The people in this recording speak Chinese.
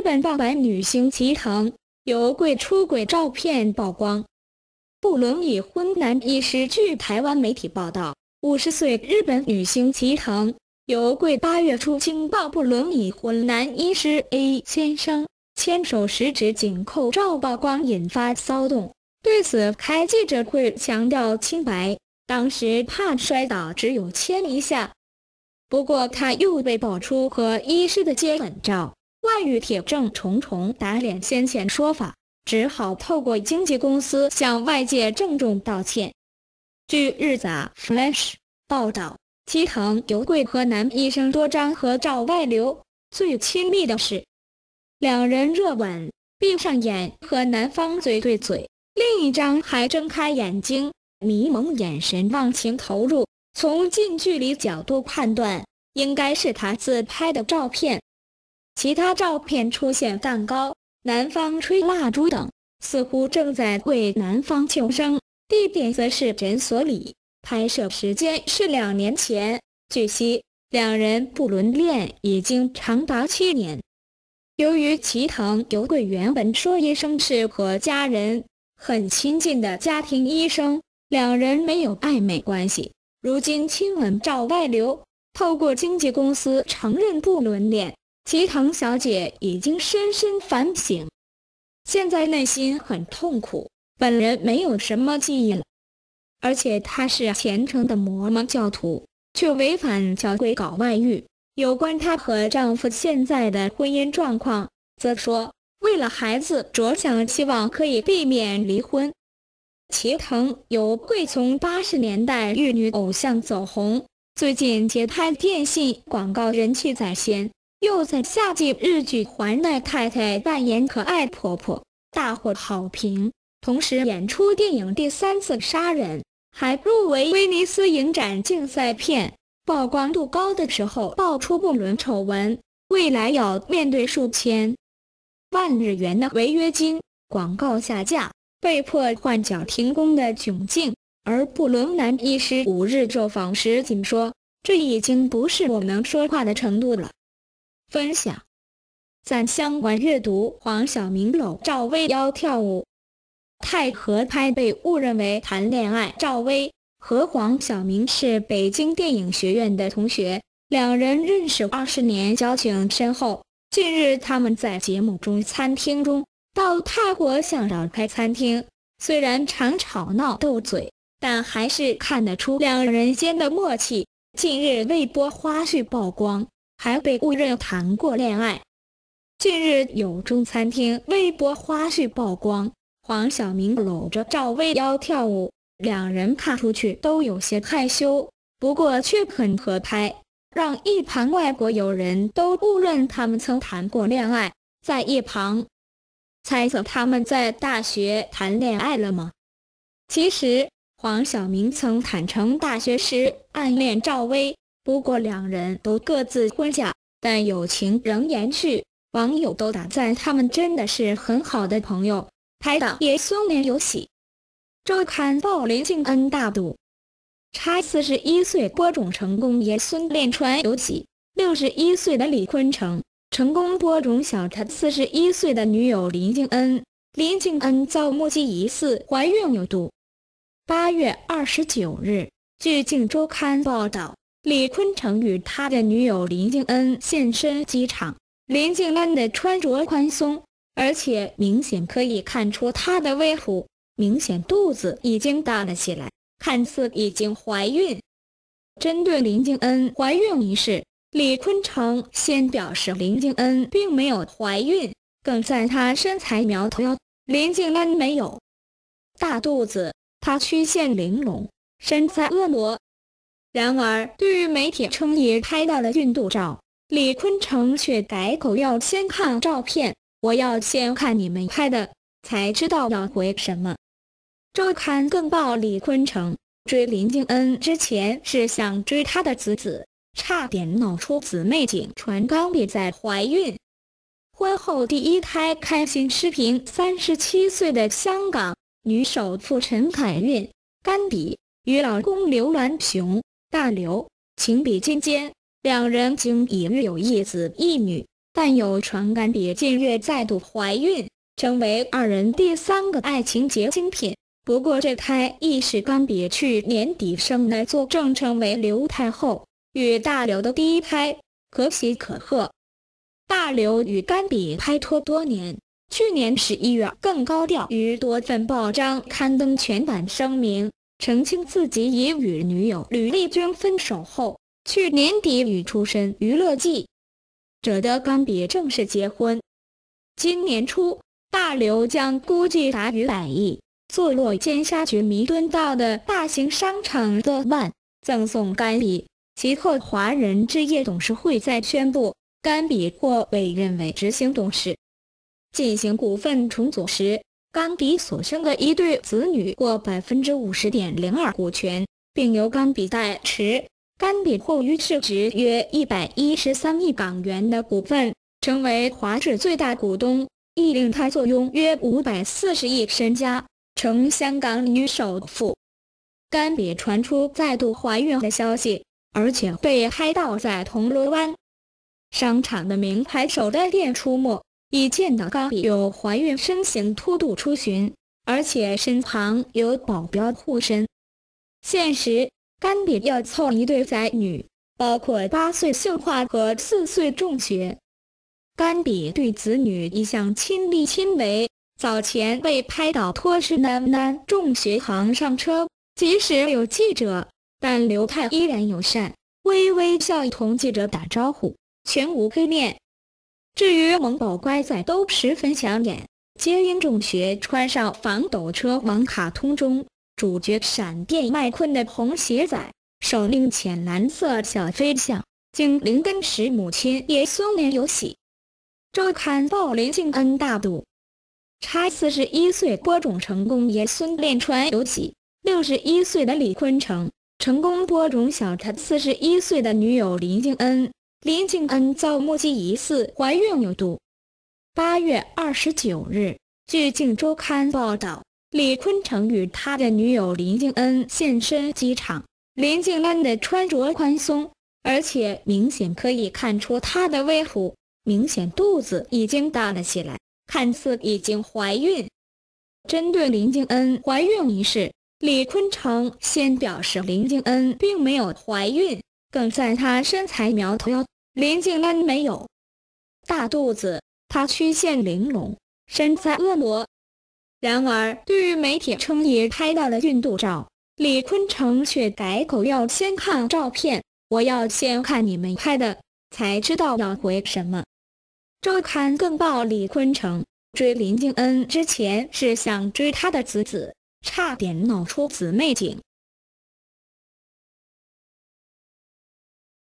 本爆白女星齐藤由贵出轨照片曝光，不伦已婚男医师。据台湾媒体报道，50岁日本女星齐藤由贵8月初惊爆不伦已婚男医师 A 先生牵手十指紧扣照曝光，引发骚动。对此开记者会强调清白，当时怕摔倒，只有牵一下。不过他又被爆出和医师的接吻照，外遇铁证重重，打脸先前说法，只好透过经纪公司向外界郑重道歉。据日杂 Flash 报道，齐藤由贵和男医生多张合照外流，最亲密的是两人热吻，闭上眼和男方嘴对嘴，另一张还睁开眼睛，迷蒙眼神忘情投入。从近距离角度判断，应该是他自拍的照片。其他照片出现蛋糕、男方吹蜡烛等，似乎正在为男方庆生，地点则是诊所里，拍摄时间是2年前。据悉，两人不伦恋已经长达7年。由于齐藤由贵原本说医生是和家人很亲近的家庭医生，两人没有暧昧关系。如今亲吻照外流，透过经纪公司承认不伦恋，齐藤小姐已经深深反省，现在内心很痛苦，本人没有什么记忆了。而且她是虔诚的摩门教徒，却违反教规搞外遇。有关她和丈夫现在的婚姻状况，则说为了孩子着想，希望可以避免离婚。齐藤由贵从80年代玉女偶像走红，最近接拍电信广告人气在线，又在夏季日剧《还奈太太》扮演可爱婆婆，大获好评。同时演出电影《第3次杀人》，还入围威尼斯影展竞赛片。曝光度高的时候爆出不伦丑闻，未来要面对数千万日元的违约金、广告下架、被迫换角停工的窘境。而不伦男医师5日受访时仅说，这已经不是我能说话的程度了。分享赞相关阅读。黄晓明搂赵薇腰跳舞，太合拍被误认为谈恋爱。赵薇和黄晓明是北京电影学院的同学，两人认识20年，交情深厚。近日他们在节目中餐厅中到泰国向导开餐厅，虽然常吵闹斗嘴，但还是看得出两人间的默契。近日微博花絮曝光，还被误认谈过恋爱。近日有中餐厅微博花絮曝光，黄晓明搂着赵薇腰跳舞，两人看出去都有些害羞，不过却很合拍，让一旁外国友人都误认他们曾谈过恋爱，在一旁猜测他们在大学谈恋爱了吗？其实黄晓明曾坦诚大学时暗恋赵薇，不过两人都各自婚嫁，但友情仍延续。网友都打赞他们真的是很好的朋友，拍档也松年有喜。周刊报林敬恩大度，差41岁播种成功爷孙恋传有喜。61岁的李坤城成功播种小他41岁的女友林敬恩。林敬恩遭目击疑似怀孕有毒。8月29日，据《镜周刊》报道，李坤城与他的女友林敬恩现身机场。林敬恩的穿着宽松，而且明显可以看出她的微蹼，明显肚子已经大了起来，看似已经怀孕。针对林敬恩怀孕一事，李坤城先表示林敬恩并没有怀孕，更赞她身材苗条。林敬恩没有大肚子，她曲线玲珑，身材婀娜。然而对于媒体称也拍到了孕肚照，李坤城却改口要先看照片，我要先看你们拍的，才知道要回什么。周刊更报李坤城追林敬恩之前是想追她的侄子，差点闹出姊妹井传刚丽在怀孕。婚后第一胎开心视频，37岁的香港女首富陈凯韵、甘比与老公刘銮雄、大刘情比金坚，两人经已育有一子一女。 但有传甘比近月再度怀孕，成为二人第3个爱情结晶品。不过这胎亦是甘比去年底生来作证成为刘太后与大刘的第1胎，可喜可贺。大刘与甘比拍拖多年，去年11月更高调于多份报章刊登全版声明，澄清自己已与女友吕丽君分手后，去年底与出身娱乐记者的甘比正式结婚。今年初，大刘将估计达于100亿，坐落尖沙咀弥敦道的大型商场The One赠送甘比。其后华人置业董事会再宣布，甘比获委任为执行董事。进行股份重组时，甘比所生的一对子女获 50.02% 股权，并由甘比代持。甘比获于市值约113亿港元的股份，成为华置最大股东，亦令他坐拥约540亿身家，成香港女首富。甘比传出再度怀孕的消息，而且被拍到在铜锣湾商场的名牌手袋店出没，已见到甘比有怀孕身形凸肚出巡，而且身旁有保镖护身。现时甘比要凑一对仔女，包括8岁杏花和4岁仲学。甘比对子女一向亲力亲为，早前被拍到拖着男仲学行上车，即使有记者，但刘太依然友善，微微笑同记者打招呼，全无黑面。至于萌宝乖仔都十分抢眼，皆因仲学穿上防抖车王卡通中主角闪电麦昆的红鞋仔，手拎浅蓝色小飞象，精灵跟时母亲也松年有喜。周刊报林敬恩大度，差41岁播种成功爷孙恋传有喜，61岁的李坤城成功播种小他41岁的女友林敬恩。林敬恩遭目击疑似怀孕有毒。8月29日，据《镜周刊》报道，李坤城与他的女友林敬恩现身机场。林敬恩的穿着宽松，而且明显可以看出她的微脯，明显肚子已经大了起来，看似已经怀孕。针对林敬恩怀孕一事，李坤城先表示林敬恩并没有怀孕，更赞她身材苗条，林敬恩没有大肚子，她曲线玲珑，身材婀娜。然而，对于媒体称也拍到了孕肚照，李坤城却改口要先看照片，我要先看你们拍的，才知道要回什么。周刊更报李坤城追林敬恩之前是想追他的子，差点闹出姊妹情。